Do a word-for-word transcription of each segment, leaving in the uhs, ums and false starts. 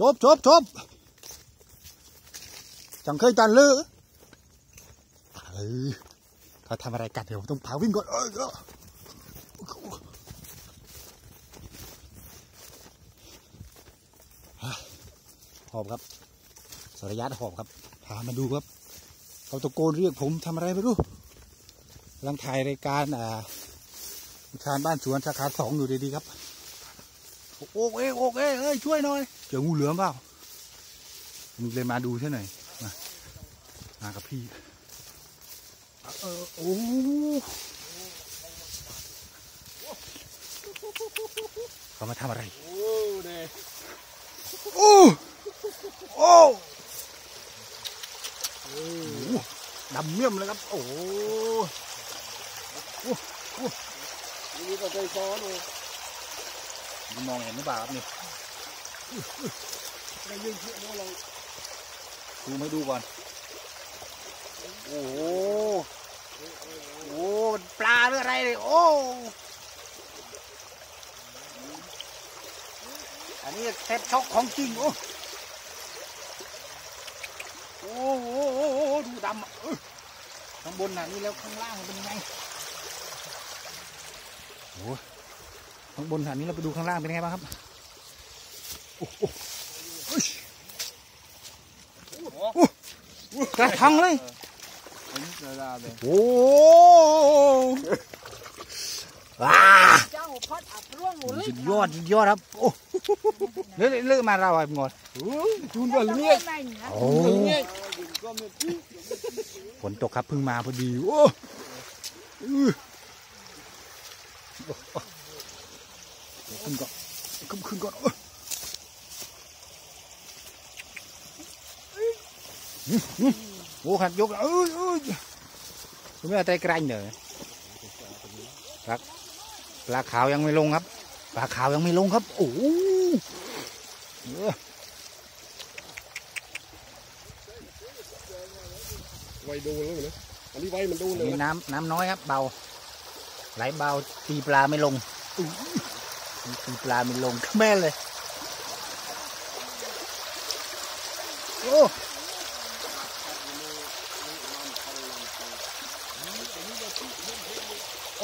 ชบชบชบจังเคยตันเลยเออเขาทำอะไรกันเดี๋ยวต้องพาวิ่งก่อนเออหอบครับสระยะหอบครับพามาดูครับเขาตะโกนเรียกผมทำอะไรไม่รู้กำลังถ่ายรายการอ่าชานบ้านสวนสาขาสองอยู่ดีๆครับโอ้เอ้โอ้เอ้เอ้ยช่วยหน่อยเจองูเหลือมเปล่ามึงเลยมาดูใช่ไหมมามากับพี่เออโอ้เขามาทำอะไรโอ้โอ้โอ้ดำเมี่ยมเลยครับโอ้โหนี่ก็ใจซ้อนเลยมองเห็นหรือเปล่าครับนี่ได้ยินเสียงเราดูไม่ดูก่อนโอ้โหโอ้ปลาหรืออะไรเลยโอ้อันนี้เซ็ตช็อกของจริงโอ้โอ้โหดูดำข้างบนน่ะนี่แล้วข้างล่างเป็นยังไงโอ้ข้างบนน่ะนี่เราไปดูข้างล่างเป็นยังไงบ้างครับโอ้โหกระทังเลยโอ้ว้าสุดยอดสุดยอดครับโอ้เลือกเลือกมาเราไอ้หมดจูนก่อนเลี้ยโอ้ฝนตกครับเพิ่งมาพอดีโอ้ขึ้นก่อนขึ้นขึ้นก่อนโอ้ขัดยกเอ้ยเอ้ยคุณแม่ใจกระไรเหนื่อยปลาปลาขาวยังไม่ลงครับปลาขาวยังไม่ลงครับโอ้ไวดูเลยนะอันนี้ไวมันดูเลยนี่น้ำน้ำน้อยครับเบาไหลเบาตีปลาไม่ลงตีปลาไม่ลงแม่เลยโอ้โอ้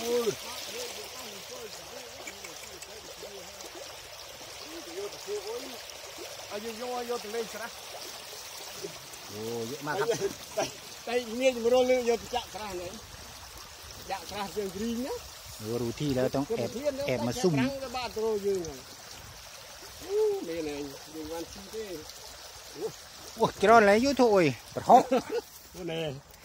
อายุโยโย่ตัวเล็กนะโอ้เยอะมากครับไอ้เนี่ยมันร้อนเลยโยตัวจักรไหนจักรเสียงกรีนะรู้ที่แล้วต้องแอบแอบมาซุ่มบ้านตัวยืนโอ้เมย์เลยยืนวันชีเต้โอ้กระไรยุ่งโอยปะท้องนี่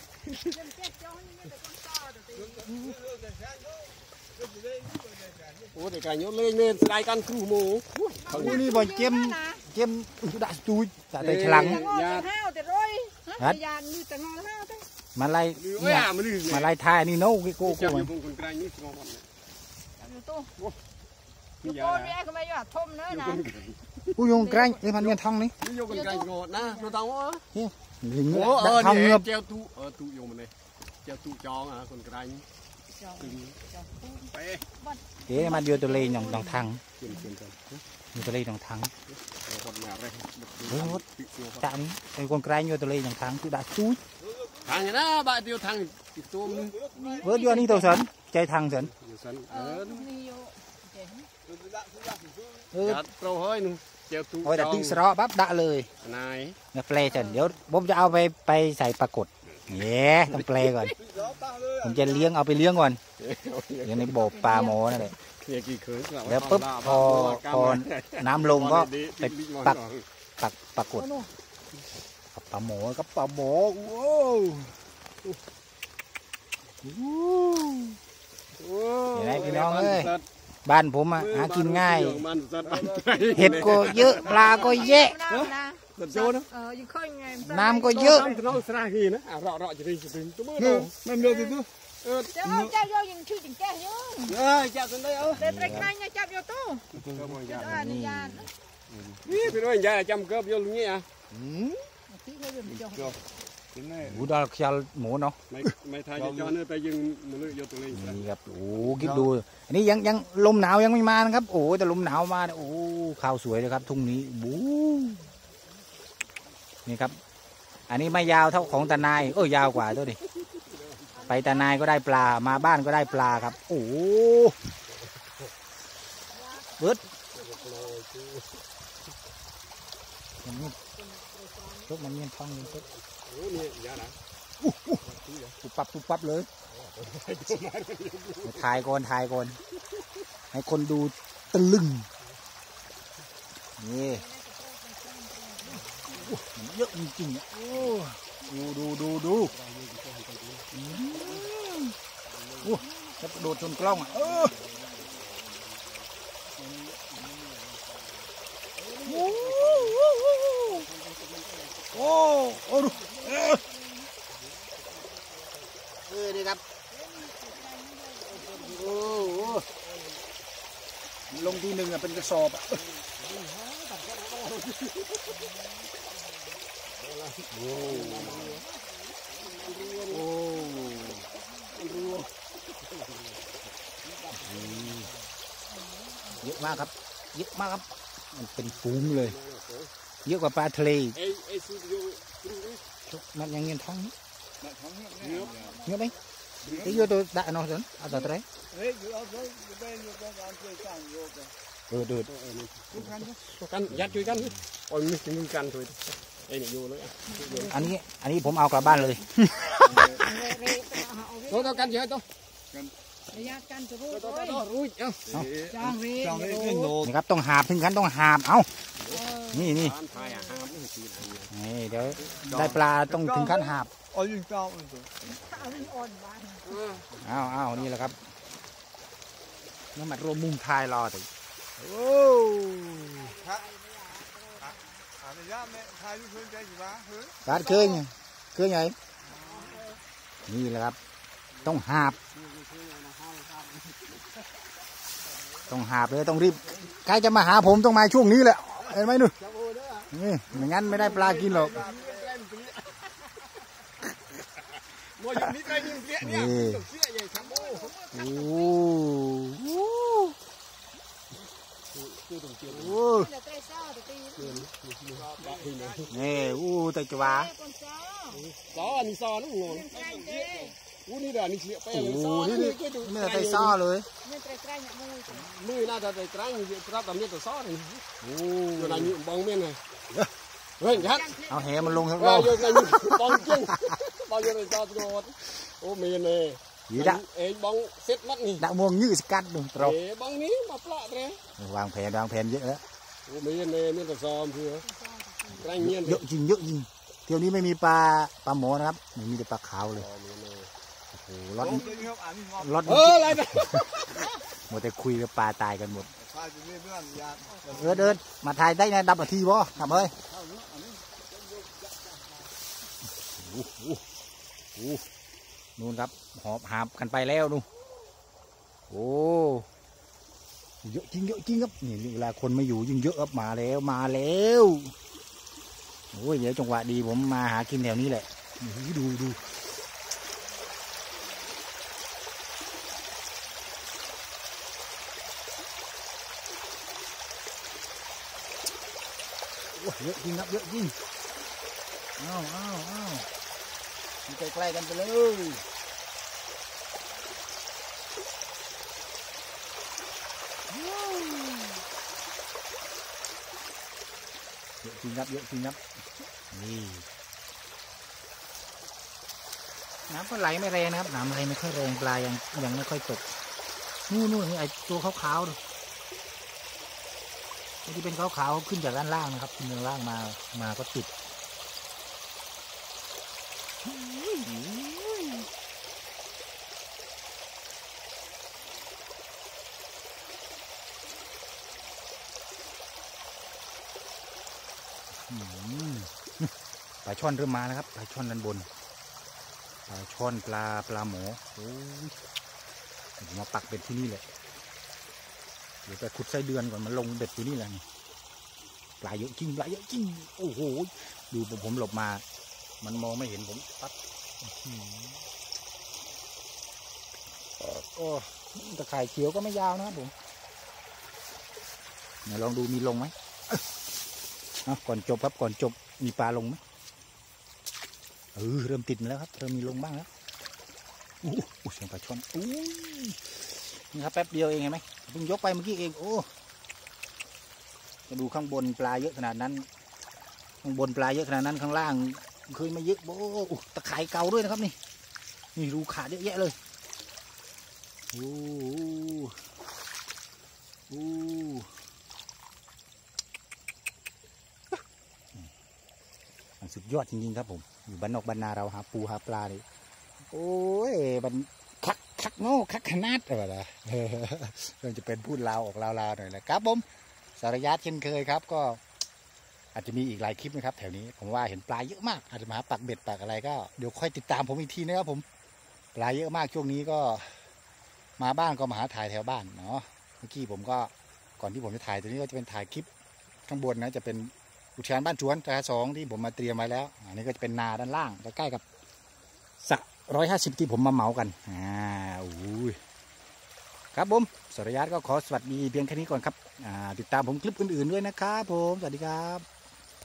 โอ้แต่การยกเลยเนี่ยสไลด์กันครูโม่เขานี่บอลเจมเจมด่าจุยด่าแต่ฉลังมาไล่เนี่ยมาไล่ทายนี่โน้กี่โก้กูมันกูยงไกลไอ้พันเงินทองนี่ยงไกลงดนะเราต้องวะนี่ลิงดักทองเงือบเจ้าตู้เออตู้ยงมันเลยเจ้าตู้จองอ่ะคนไกลเอ๊ะมาเดียวตัวเลยหนองหนองทางมีตัวเลยหนองทางจ่านี้ไอ้คนไกลอยู่ตัวเลยหนองทางคือด่าจุยทางนี้นะบ้านเดียวทางตัวมึงเวิร์ดอยู่นี่ตัวสันใจทางสันเออเออโปรเฮ้ยนุ่งเจ้าตู้โอ้ยแต่ติ้งสระปั๊บด่าเลยนายเนี่ยแปลจันเดี๋ยวผมจะเอาไปไปใส่ปรากฏเย้ต้องแปลก่อนผมจะเลี้ยงเอาไปเลี้ยงก่อนเลี้ยงในบ่อปลาหมอนั่นแหละแล้วปุ๊บพอพอน้ำลงก็ไปปักปักปรากฏปลาหมอกับปลาหมอโอ้ยังไงพี่น้องเอ้ยบ้านผมอ่ะหากินง่ายเห็ดก็เยอะปลาก็เยอะน้ำก็เยอะมันเยอะจริงๆเออเจ้าเจ้าโยยิงชื่อจิงแก่เยอะเออจับตัวได้เออเด็ดไรใครเนี่ยจับโยตู้นี่พี่น้องยายจำเกือบโยลุงนี่อ่ะหูดาวเขียวหมูเนาะไม่ไม่ทายจะจอเนี่ยแต่ยังมือเลือกยกตัวเองนี่ครับโอ้คิดดูอันนี้ยังยังลมหนาวยังไม่มานะครับโอ้แต่ลมหนาวมาโอ้ข้าวสวยเลยครับทุ่งนี้บูนี่ครับอันนี้ไม่ยาวเท่าของตานายเออยาวกว่าตัวดิไปตานายก็ได้ปลามาบ้านก็ได้ปลาครับโอ้เบิดมันนี่ทุกมันนี่ท้องนี่ทุกโอ้นี่ยาหนาปุ๊บปั๊บปุ๊บปั๊บเลยถ่ายก่อนถ่ายก่อนให้คนดูตะลึงนี่มันเยอะจริงๆอ่ะโอ้ดูดูดูดูโอ้จะกระโดดชนกล้องอ่ะโอ้โอ้โอ้โอ้ดูเออเออดีครับโอ้โหลงทีหนึ่งอ่ะเป็นกระสอบอ่ะโอ้โอ้เยอะมากครับเยอะมากครับมันเป็นฟูงเลยเยอะกว่าปลาทะเลไอ้ไอ้สูตรโยกมันยังเงินท้องนี้เนื้อเยอะไหมที่โยตัวด่าน้องสิเอาตัวไหนเออเดือดกันยัดช่วยกันโอ้ยมีมือกันช่วยไอ้นี่โยเลยอันนี้อันนี้ผมเอากลับบ้านเลยโตโตกันเยอะโตระยะกันจะรู้โตโตโตรู้เอ้าจางเรียนี่ครับต้องหาบถึงขั้นต้องหาบเอานี่นี่ทายอ่ะห้ามนี่คืออะไรนี่เดี๋ยวได้ปลาต้องถึงขั้นหาบเอาวิ่งอ่อนบ้านอ้าวอ้าวนี่แหละครับน้ำมันรวมมุมทายรอติโอ้การเคยไงเคยไงนี่แหละครับต้องหาบต้องหาบเลยต้องรีบใครจะมาหาผมต้องมาช่วงนี้แหละเห็นไหมนู่นนี่ไม่งั้นไม่ได้ปลากินหรอกโมยนี่ใครยิงเสียเนี่ยเสียใหญ่ครับโอ้โหโอ้โหนี่อู้แต่จะว่าซอนี่ซอลูกงงอู้นี่เดี๋ยวนี่เสียไปโอ้เลยโหซอนี่นี่นี่ไม่ได้ใส่ซ่อเลยมือน่าจะได้กลางอยู่รับแต่เมียตัวซอนี่โอ้อยู่ในนี้บองเมียนไงเฮ้ยยัดเอาแหมันลงทั้งเอรออบ อยู่ในนี้บองจริงบองอยู่ในซอตัวโอ้เมียนเลยยีดะเอ้บองเซ็ตมัดนี่ดะม่วงยืดสกัดดูตรกเอ้บองนี้มาปลาเลยวางแผนวางแผนเยอะแล้วโอ้เมียนเลยเมียนตัวซอมคือกลางเมียนเยอะจริงเยอะจริงเที่ยวนี้ไม่มีปลาปลาหมอนะครับมีแต่ปลาขาวเลยโอ้โหรถรถเอออะไรนะหมดแต่คุยกับปลาตายกันหมดเออเดินมาถ่ายได้ไงดับนาทีบ่ทำเอ้ยโอ้โหโอ้นู่นครับหอบหาบกันไปแล้วนู่นโอ้เยอะจริงเยอะจริงครับนี่เวลาคนไม่อยู่ยิ่งเยอะครับมาแล้วมาแล้วโอ้ยเดี๋ยวจังหวะดีผมมาหากินแถวนี้แหละดูดูเยอะจริงครับเยอะจริงอ้าวอ้าวอ้าวใกล้ๆกันไปเลยเยอะจริงครับเยอะจริงครับนี่น้ำก็ไหลไม่แรงนะครับน้ำไหลไม่ค่อยแรงปลายังยังไม่ค่อยตกนู่นนู่นนี่ไอตัวขาวๆดูที่เป็นขาวๆขึ้นจากด้านล่างนะครับขึ้นจากล่างมามาก็ติดปลาช่อนเริ่มมาแล้วครับปลาช่อนด้านบนปลาช่อนปลาปลาหมอโอ้ยมาปักเบ็ดที่นี่แหละเดี๋ยวไปขุดไส้เดือนก่อนมันลงเบ็ดที่นี่แหละปลาเยอะจริงปลาเยอะจริงโอ้โหดูผมผมหลบมามันมองไม่เห็นผมปั๊บโอ้ตะข่ายเขียวก็ไม่ยาวนะครับผมเดี๋ยวลองดูมีลงไหมเอาก่อนจบครับก่อนจบมีปลาลงไหมเออเริ่มติดแล้วครับเริ่มมีลงบ้างแล้วอู้หูเสียงปลาช่อนอู้นี่ครับแป๊บเดียวเองเห็นไหมเพิ่งยกไปเมื่อกี้เองโอ้จะดูข้างบนปลาเยอะขนาดนั้นข้างบนปลาเยอะขนาดนั้นข้างล่างเคยมาเยอะโอ้ตะข่ายเก่าด้วยนะครับนี่นี่รูขาดเยอะแยะเลยโอ้โอ้สุดยอดจริงๆครับผมอยู่บ้านนอกบ้านนาเราหาปูหาปลาเลยโอ้ยมันคักคักโง่คักขนาดอะไรนะเรื่องจะเป็นพูดลาวออกลาวๆหน่อยนะครับผมสารยัดเช่นเคยครับก็อาจจะมีอีกหลายคลิปนะครับแถวนี้ผมว่าเห็นปลาเยอะมากอาจจะมาหาปักเบ็ดปักอะไรก็เดี๋ยวค่อยติดตามผมอีกทีนะครับผมปลาเยอะมากช่วงนี้ก็มาบ้านก็มาหาถ่ายแถวบ้านเนาะเมื่อกี้ผมก็ก่อนที่ผมจะถ่ายตัวนี้ก็จะเป็นถ่ายคลิปข้างบนนะจะเป็นอุทยานบ้านชวนตาสองที่ผมมาเตรียมไว้แล้วอันนี้ก็จะเป็นนาด้านล่างใกล้ๆกับสระร้อยห้าสิบที่ผมมาเหมากันอ่าโอ้ยครับผมสรยัตก็ขอสวัสดีเพียงแค่นี้ก่อนครับอ่าติดตามผมคลิปอื่นๆด้วยนะครับผมสวัสดีครับ